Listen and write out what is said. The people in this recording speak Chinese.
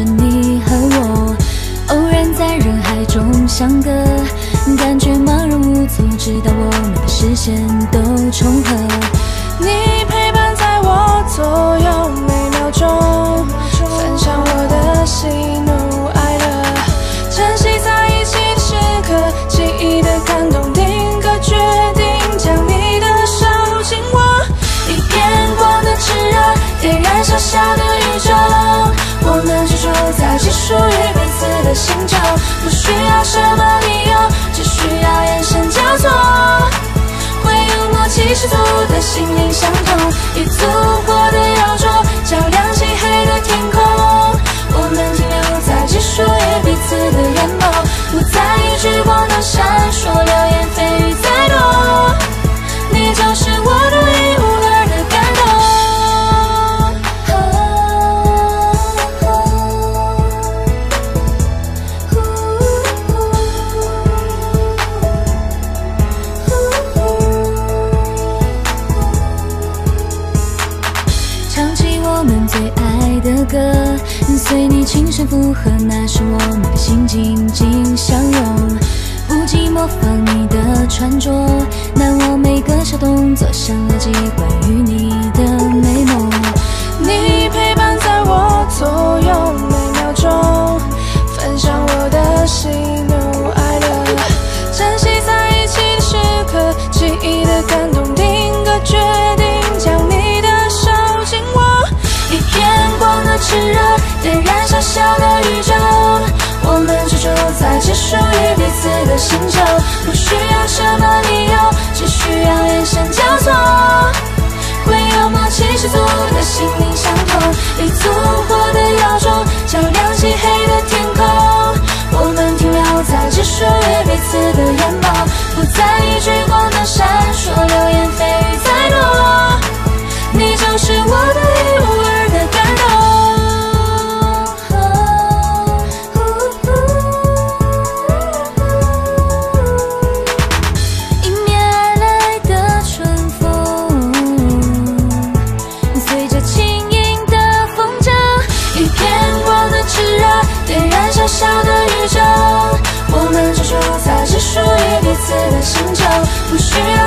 着你和我，偶然在人海中相隔，感觉茫然无措，直到我们的视线都重合。 你陪伴在我左右每秒钟，分享我的喜怒哀乐，珍惜在一起的时刻，记忆的感动，定格决定将你的手紧握。一片光的炽热，点燃小小的宇宙，我们居住在只属于彼此的星球，不需要什么理由，只需要眼神交错，会有默契十足的心灵相通，一组火的摇着，照亮漆黑的天空，我们停留在只属于彼此的眼眸，不在意聚光灯闪烁，流言蜚语再多，你就是我独一无二的感动。 唱起我们最爱的歌，随你轻声附和，那是我们的心紧紧相拥。不羁模仿你的穿着，难忘每个小动作，像牢记关于你的美梦。 你陪伴在我左右每秒钟，分享我的喜怒哀乐，珍惜在一起的时刻，记忆的感动，定格决定将你的手紧握。一片光的炽热，点燃小小的宇宙，我们居住在只属于彼此的星球，不需要什么理由，只需要眼神交错，会有默契十足的心灵相通，一组火的摇着，照亮漆黑的天空，我们停留在只属于彼此的眼眸，不在意聚光灯闪烁，流言蜚语再多，你就是我独一无二的感动。 迎面而来的春风，随着轻盈的风筝， 一片光的炽热，点燃小小的宇宙，我们居住在只属于彼此的星球，不需要